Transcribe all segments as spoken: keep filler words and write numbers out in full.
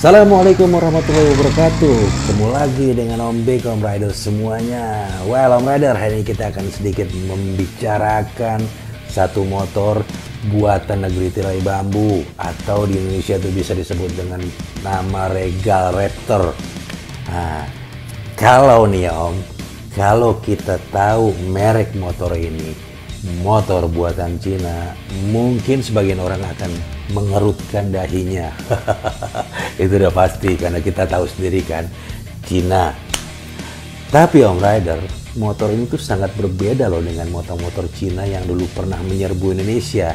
Assalamualaikum warahmatullahi wabarakatuh. Ketemu lagi dengan Om Bek, Om Rider semuanya. Well, Om Rider, hari ini kita akan sedikit membicarakan satu motor buatan negeri tirai bambu, atau di Indonesia itu bisa disebut dengan nama Regal Raptor. Nah, kalau nih ya Om, kalau kita tahu merek motor ini, motor buatan Cina, mungkin sebagian orang akan mengerutkan dahinya. Itu udah pasti, karena kita tahu sendiri kan, Cina. Tapi Om Rider, motor ini tuh sangat berbeda loh dengan motor-motor Cina yang dulu pernah menyerbu Indonesia.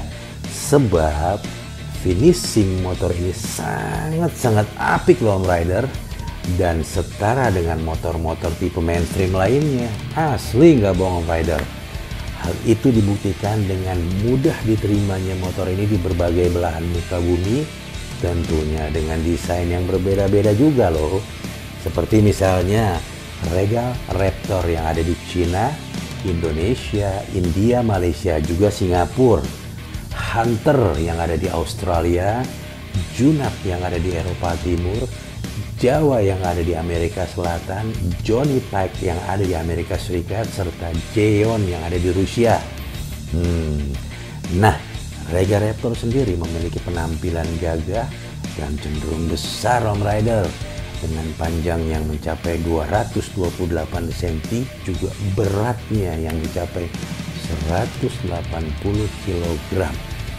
Sebab finishing motor ini sangat-sangat apik loh Om Rider. Dan setara dengan motor-motor tipe mainstream lainnya. Asli nggak bohong Om Rider. Hal itu dibuktikan dengan mudah diterimanya motor ini di berbagai belahan muka bumi, tentunya dengan desain yang berbeda-beda juga loh. Seperti misalnya Regal Raptor yang ada di Cina, Indonesia, India, Malaysia, juga Singapura. Hunter yang ada di Australia, Junap yang ada di Eropa Timur, Jawa yang ada di Amerika Selatan, Johnny Pike yang ada di Amerika Serikat, serta Jeon yang ada di Rusia. Hmm. Nah, Regal Raptor sendiri memiliki penampilan gagah dan cenderung besar Om Rider, dengan panjang yang mencapai dua ratus dua puluh delapan sentimeter, juga beratnya yang mencapai seratus delapan puluh kilogram.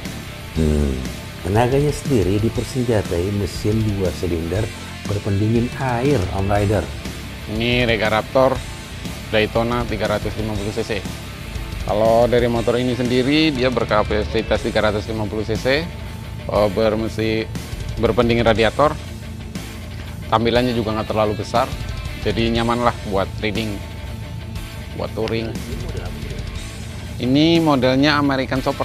Hmm. Tenaganya sendiri dipersenjatai mesin dua silinder berpendingin air Om Rider. Ini Regal Raptor Daytona tiga ratus lima puluh cc. Kalau dari motor ini sendiri, dia berkapasitas tiga ratus lima puluh cc, bermesin berpendingin radiator. Tampilannya juga nggak terlalu besar, jadi nyaman lah buat riding, buat touring. Ini modelnya American Chopper.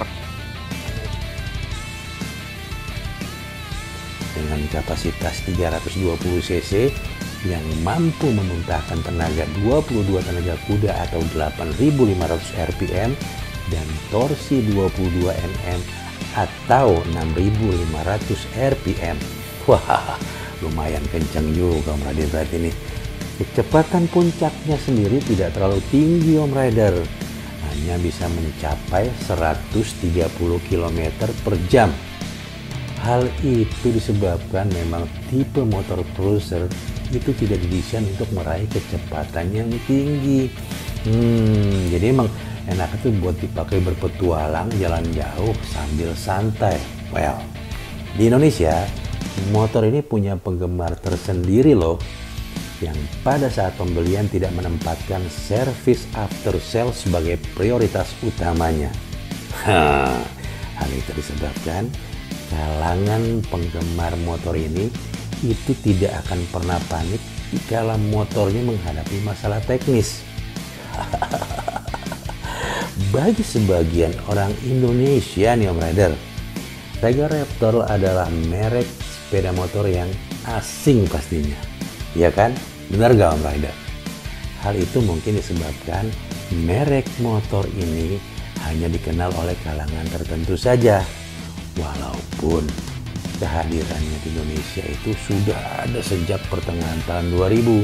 Dengan kapasitas tiga ratus dua puluh cc yang mampu memuntahkan tenaga dua puluh dua tenaga kuda atau delapan ribu lima ratus R P M, dan torsi dua puluh dua newton meter atau enam ribu lima ratus R P M. Wah, lumayan kencang juga Om Rider saat ini. Kecepatan puncaknya sendiri tidak terlalu tinggi Om Rider, hanya bisa mencapai seratus tiga puluh kilometer per jam. Hal itu disebabkan memang tipe motor cruiser itu tidak didesain untuk meraih kecepatan yang tinggi. Hmm, jadi emang enak itu buat dipakai berpetualang jalan jauh sambil santai. Well, di Indonesia motor ini punya penggemar tersendiri loh, yang pada saat pembelian tidak menempatkan service after sales sebagai prioritas utamanya. Ha, hal itu disebabkan kalangan penggemar motor ini itu tidak akan pernah panik jika motornya menghadapi masalah teknis. Bagi sebagian orang Indonesia nih Om Rider, Regal Raptor adalah merek sepeda motor yang asing pastinya. Ya kan? Benar gak Om Rider? Hal itu mungkin disebabkan merek motor ini hanya dikenal oleh kalangan tertentu saja. Walaupun kehadirannya di Indonesia itu sudah ada sejak pertengahan tahun dua ribu.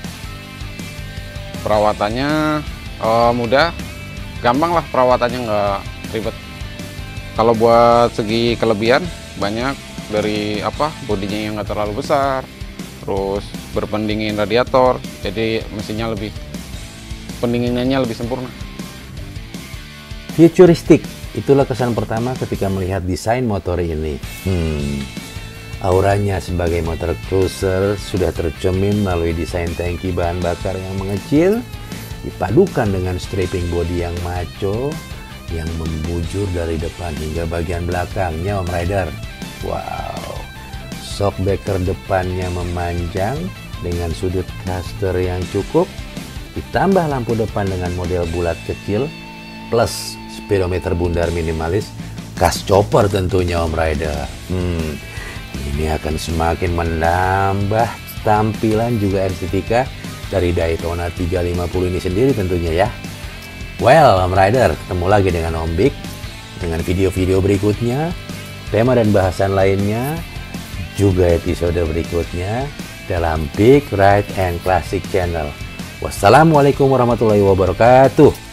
Perawatannya uh, mudah, gampang lah perawatannya, nggak ribet. Kalau buat segi kelebihan, banyak dari apa bodinya yang nggak terlalu besar, terus berpendingin radiator, jadi mesinnya lebih, pendinginannya lebih sempurna. Futuristik, itulah kesan pertama ketika melihat desain motor ini. Hmm, auranya sebagai motor cruiser sudah tercermin melalui desain tangki bahan bakar yang mengecil, dipadukan dengan strapping bodi yang maco yang membujur dari depan hingga bagian belakangnya Om Rider. Wow, shockbreaker depannya memanjang dengan sudut caster yang cukup, ditambah lampu depan dengan model bulat kecil, plus speedometer bundar minimalis, khas chopper tentunya Om Rider. Hmm, ini akan semakin menambah tampilan juga estetika dari Daytona tiga lima puluh ini sendiri tentunya ya. Well Om Rider, ketemu lagi dengan Om Bek dengan video-video berikutnya, tema dan bahasan lainnya juga episode berikutnya dalam Big Ride and Classic Channel. Wassalamualaikum warahmatullahi wabarakatuh.